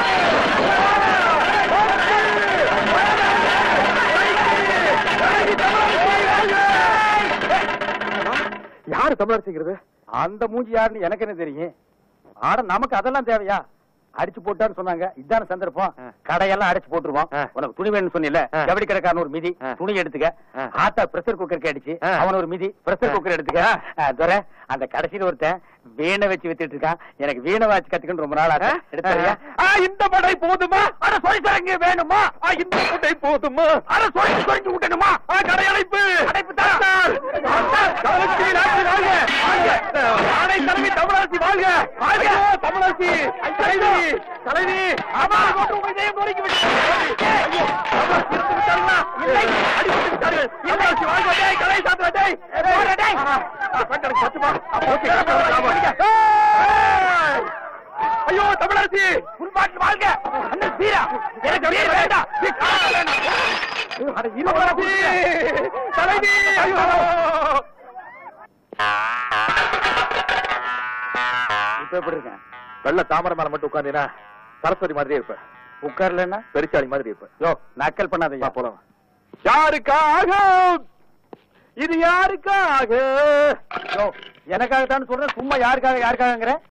யாரு தமிழரசிங்கிறது? அந்த மூஞ்சி யாருன்னு எனக்கு என்ன தெரியும்? ஆட நமக்கு அதெல்லாம் தேவையா? அடிச்சு போட்டான்னு சொன்னாங்க. இதான சந்தர்ப்பம். கடையெல்லாம் அடிச்சு போட்டுருவோம். உனக்கு துணி வேணும்னு சொன்னில, ஜவுளி கடைக்காரன் ஒரு மிதி துணி எடுத்துக்க. ஆத்தா பிரஷர் குக்கருக்கு அடிச்சு அவன் ஒரு மிதி பிரஷர் குக்கர் எடுத்துக்க. துரை அந்த கடைசியில் ஒருத்தன் வீணை வச்சு வித்துட்டு இருக்கான். எனக்கு வீணை வாச்சு கத்துக்கணும் ரொம்ப நாள் ஆக. எடுத்துறியா? இந்த படை போதுமா? அட சொரிசரங்க வேணுமா? இந்த படை போதுமா? அட சொரிஞ்சு சொரிஞ்சு விட்டணுமா? கடையடைப்பு அடைப்பு தரத்தார். தலைவி தமிழரசி வாழ்க. வாழ்க தமிழரசி. தலைவி தலைவி அம்மா போட்டு உங்க இதயம் நொறுக்கி விட்டு. ஐயோ அம்மா திருப்பி விட்டாருங்களா? இல்லை அடிச்சு விட்டார்கள். தமிழரசி வாழ்க. டேய் கலை சாப்பிட. டேய் போடா டேய். பண்டருக்கு சத்துமா. ஓகே. ஐயோ தமிழரசி புல்பாட்டு வாழ்க. அண்ணன் வீரா எனக்கு வீர வேண்டாம். அட தமிழரசி தலைவி. ஐயோ இப்ப எப்படி இருக்கேன்? வெள்ள தாமரை மேல மட்டும் உட்கார்ந்தீனா சரஸ்வதி மாதிரியே இருப்ப. உட்கார்லன்னா பெருச்சாளி மாதிரி இருப்ப. யோ நக்கல் பண்ணாதயா. போலாம். யாருக்காக இது? யாருக்காக? யோ எனக்காகத்தான் சொல்றேன். சும்மா யாருக்காக யாருக்காகங்கிற?